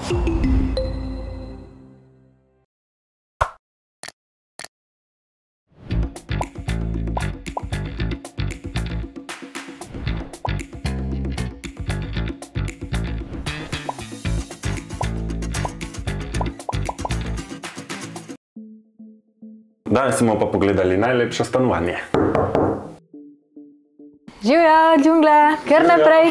Danes smo pa pogledali najlepše stanovanje. Živjo, džungla, kar naprej.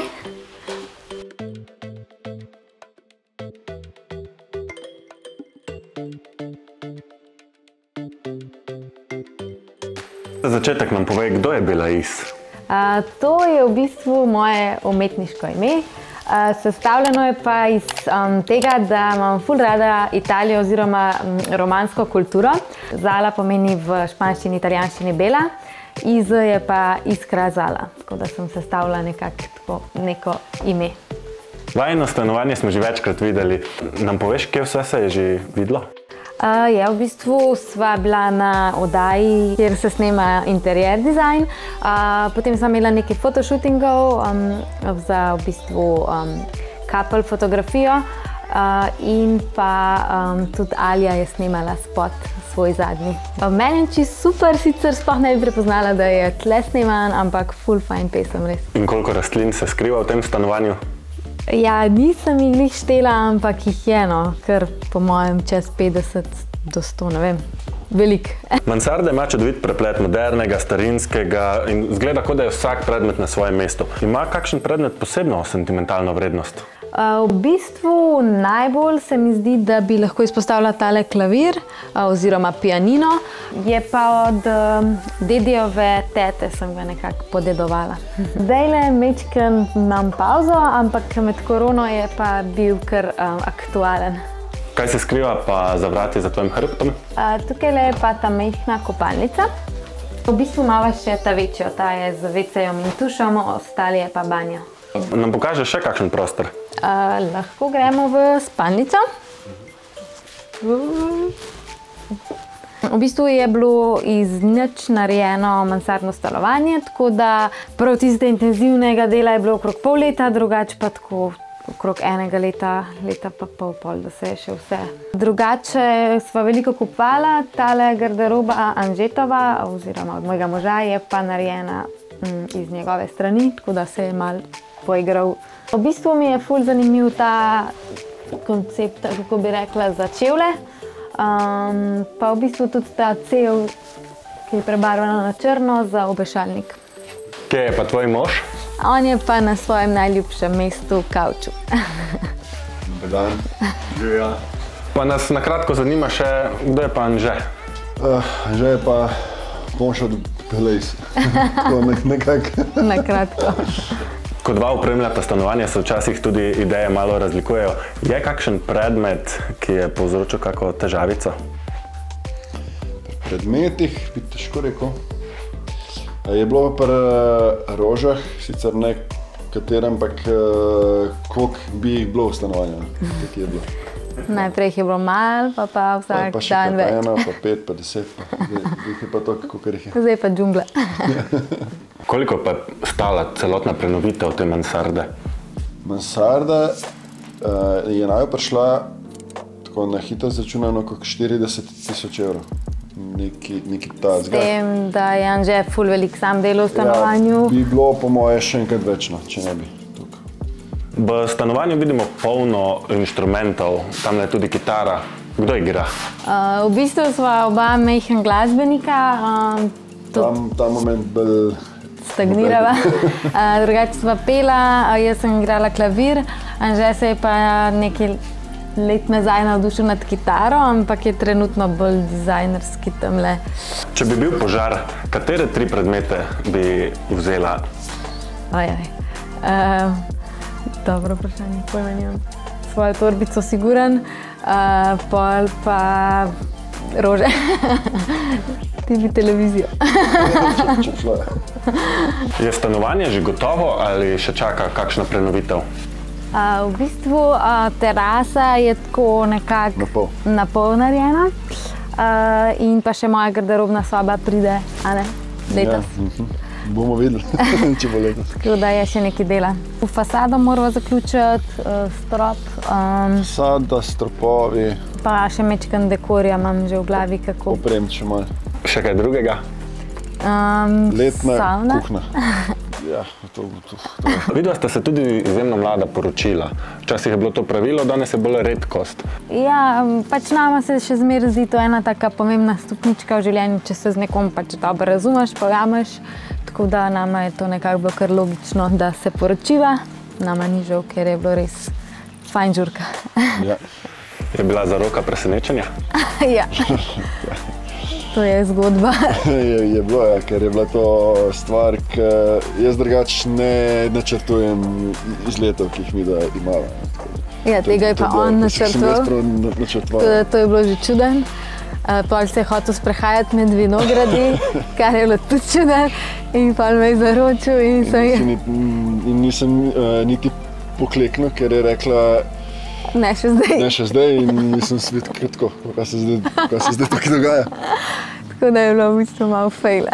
Za začetek nam povej, kdo je Bela Is? To je v bistvu moje umetniško ime. Sestavljeno je pa iz tega, da imam ful rada Italijo oziroma romansko kulturo. Zala pomeni v španščini, italijanščini bela, iz je pa iskra zala, tako da sem sestavila nekako neko ime. Vajino stanovanje smo že večkrat videli. Nam poveš, kje vse se je že videlo? Ja, v bistvu sva bila na oddaji, kjer se snema interier dizajn. Potem sem imela nekaj fotoshootingov za v bistvu couple fotografijo in pa tudi Alja je snemala spot svoj zadnji. Meni je čisto super, sicer sploh ne bi prepoznala, da je tle sneman, ampak ful fajn pesem res. In koliko rastlin se skriva v tem stanovanju? Ja, nisem jih glih štela, ampak jih je, kar po mojem čez 50 do 100, ne vem, velik. Mansarda ima čudovit preplet modernega, starinskega in zgleda, kot da je vsak predmet na svojem mestu. Ima kakšen predmet posebno sentimentalno vrednost? V bistvu najbolj se mi zdi, da bi lahko izpostavila tale klavir oziroma pianino. Je pa od dedijove tete sem ga nekako podedovala. Zdajle mečken imam pauzo, ampak med korono je pa bil kar aktualen. Kaj se skriva pa za vrati za tvojim hrbtom? Tukaj je pa ta majhna kopalnica. V bistvu imava še ta večjo, ta je z WC-jem in tušom, ostali je pa banja. Nam pokaže še kakšen prostor? Lahko gremo v spalnico. V bistvu je bilo iz nič narejeno mansardno stanovanje, tako da prav tiste intenzivnega dela je bilo okrog pol leta, drugače pa tako okrog enega leta, leta pa pol, da se je še vse. Drugače sva veliko kupovala, tale garderoba Anžetova oziroma od mojega moža je pa narejena iz njegove strani, tako da se je malo poigral. V bistvu mi je ful zanimiv ta koncept, kako bi rekla, za čevlje. Pa v bistvu tudi ta cev, ki je prebarvana na črno, za obešalnik. Kje je pa tvoj mož? On je pa na svojem najljubšem mestu, kavču. Dober dan, živjo. Pa nas na kratko zanima še, kdo je pa Anže? Anže je pa mož od Bele Is. Tako nekako. Na kratko. Ko dva opremljata stanovanje, se včasih tudi ideje malo razlikujejo. Je kakšen predmet, ki je povzročil kako težavico? Pri predmetih bi težko rekel. Je bilo pri rožah, sicer ne katerem, ampak koliko bi jih bilo v stanovanju. Najprej jih je bilo malo, pa vsak dan več. Pa še ena, pa 5, pa 10, jih je pa toliko, koliko jih je. Zdaj pa džungla. Koliko pa stala celotna prenovitev te mansarde? Mansarda je naj prišla, tako na hitro začunano, kot 40.000 evrov. Neki ta zgled. S tem, da je Anže ful velik sam del v stanovanju. Ja, bi bilo po moje še enkrat večno, če ne bi. V stanovanju vidimo polno inštrumentov, tam je tudi kitara. Kdo igra? V bistvu sva oba majhen glasbenika. Ta moment bolj stagnirava. Drugače sva pela, jaz sem igrala klavir, Anže se je pa nekaj let nazaj navdušil nad kitaro, ampak je trenutno bolj dizajnerski tamle. Če bi bil požar, katere 3 predmete bi vzela? Dobro vprašanje, pojma nimam. Svojo torbico siguran, pol pa rože. Ti bi televizijo. Je stanovanje že gotovo ali še čaka kakšna prenovitev? V bistvu terasa je tako nekako na pol narejena. In pa še moja garderobna soba pride, a ne, letos. Bomo videli, če bo letos. Tako da je še nekaj dela. V fasado moramo zaključiti, strop. Fasada, stropovi. Pa še mečkan dekorja imam že v glavi, kako. Opremiti še malo. Še kaj drugega? Letna sauna. kuhna. Ja, to. Videla ste se tudi izjemno mlada poročila. Včasih je bilo to pravilo, danes je bolj redkost. Ja, pač nama se še zmeraj zdi to ena taka pomembna stopnička v življenju, če se z nekom pač dobro razumeš, pojameš. Tako da nama je to nekako bilo kar logično, da se poročiva. Nama ni žal, ker je bilo res fajn žurka. Ja. Je bila zaroka presenečenja? Ja. To je zgodba. Je bilo, ja, ker je bila to stvar, ki jaz drugače ne načrtujem izletov, ki jih mi da imamo. Ja, tega je pa on načrtoval. To je bilo že čuden. Pol se je hotel sprehajati med vinogradi, kar je bilo tudi čuden. In pol me je zaročil in sem... In nisem niti pokleknil, ker je rekla, ne še zdaj. Ne še zdaj in nisem si videl tako, kaj se zdaj tukaj dogaja. Tako da je bilo v bistvu malo fail.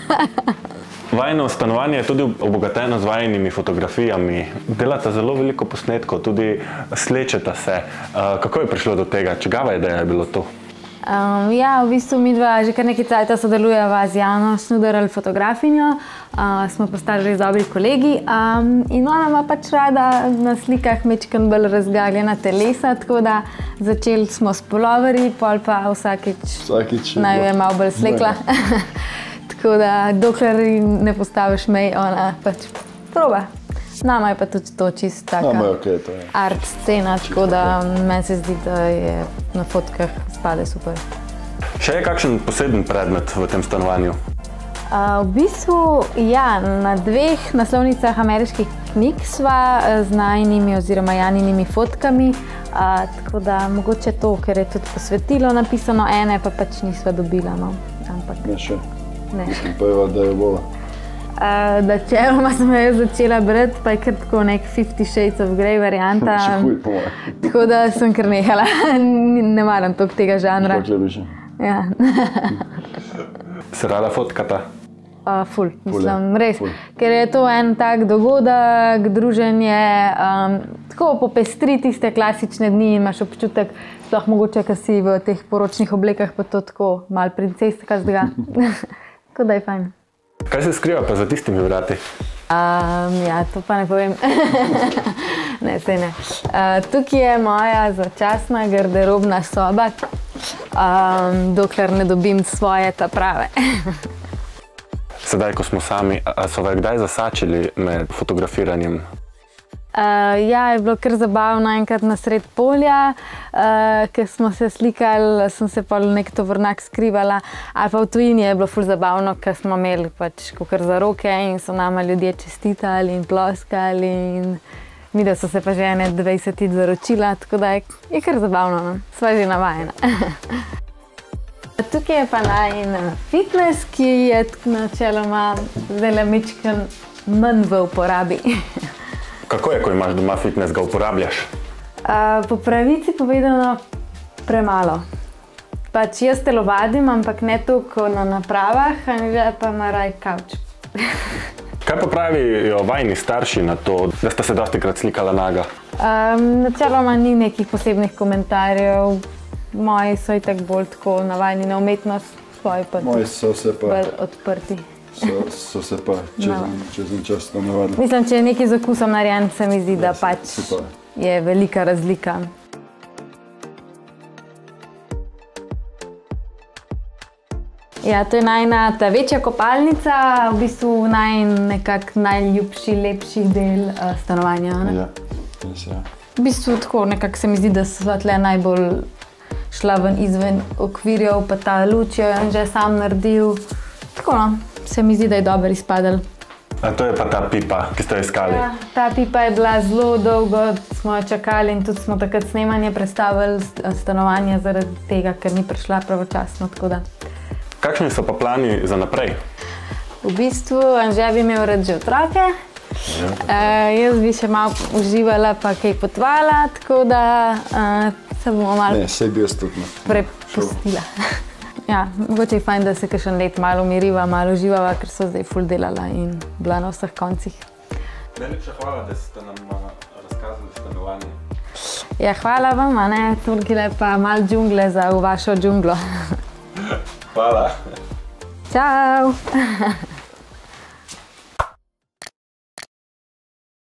Vajino stanovanje je tudi obogateno z vajinimi fotografijami. Delate zelo veliko posnetkov, tudi slečete se. Kako je prišlo do tega? Čigava ideja je bilo to? Ja, v bistvu mi dva že kar nekaj cajta sodelujeva z Jano Šnuderl, fotografinjo. Smo postali res dobri kolegi in ona ima pač rada na slikah mečkan bolj razgagljena telesa, tako da začeli smo s puloverji, pol pa vsakič naj je malo bolj slekla. Tako da dokler ne postaviš mej, ona pač proba. Nama je pa tudi to čisto taka art scena, tako da meni se zdi, da je na fotkah spade super. Še je kakšen poseben predmet v tem stanovanju? V bistvu, ja, na 2 naslovnicah ameriških knjig sva z najinimi oziroma Janinimi fotkami, tako da mogoče to, ker je tudi posvetilo napisano, ene pa pač nisva dobila, no. Ne še. Mislim pa je, da je bolj. Načeloma sem jo začela brati, pa je kar tako nek 50 Shades of Grey varianta. Še huj, po moje. Tako da sem kar nehala. Ne maram toliko tega žanra. Še lebi še. Ja. Se rada fotkata? Ful, mislim, res. Ker je to en tak dogodek, druženje, tako popestri tiste klasične dni in imaš občutek, sploh mogoče, ko si v teh poročnih oblekah, pa to tako malo princeska zdega. Tako da je fajn. Kaj se skriva pa za tistimi vrati? Ja, to pa ne povem. Ne, sej ne. Tukaj je moja začasna garderobna soba, dokler ne dobim svoje ta prave. Sedaj, ko smo sami, so vas kdaj zasačili med fotografiranjem? Ja, je bilo kar zabavno enkrat na sred polja, ker smo se slikali, sem se pa v nek tovornjak skrivala, ali pa v tujini je bilo ful zabavno, ker smo imeli pač kakor zaroke in so nama ljudje čestitali in ploskali in midva so se pa že ene 20 zaročila, tako da je kar zabavno, no. Sva že navajena. Tukaj je pa najin fitness, ki je načeloma zdajle mičken manj v uporabi. Kako je, ko imaš doma fitness, ga uporabljaš? Po pravici povedano premalo. Pač jaz telovadim, ampak ne toliko na napravah, Anže pa ima raj kavč. Kaj pa pravijo vajini starši na to, da sta se dostikrat slikala naga? Načeloma ni nekih posebnih komentarjev. Moji so itak bolj tako navajeni na umetnost, svoji pa bolj odprti. So se pa čez en čas tam navadili. Mislim, če je nekaj z okusom narejen, se mi zdi, da pač je velika razlika. Ja, to je najina ta večja kopalnica, v bistvu nekak najljubši, lepši del stanovanja. Ja, res je. V bistvu tako nekako se mi zdi, da so tle najbolj šla ven izven okvirjev, pa ta luč jo je že sam naredil. Tako no, se mi zdi, da je dobro izpadel. A to je pa ta pipa, ki ste jo iskali? Ja, ta pipa je bila zelo dolgo, smo jo čakali in tudi smo takrat snemanje prestavili stanovanje zaradi tega, ker ni prišla pravočasno, tako da. Kakšni so pa plani za naprej? V bistvu Anže bi imel rad že otroke. Jaz bi še malo uživala pa kaj potovala, tako da se bomo malo Ne, sej bi jaz tudi prepustila. Ja, mogoče je fajn, da se kakšen let malo umiriva, malo uživava, ker so zdaj ful delala in bila na vseh koncih. Najlepša hvala, da ste nam razkazali stanovanje. Ja, hvala vam, a ne, toliko je pa malo džungle za v vašo džunglo. Hvala. Čau!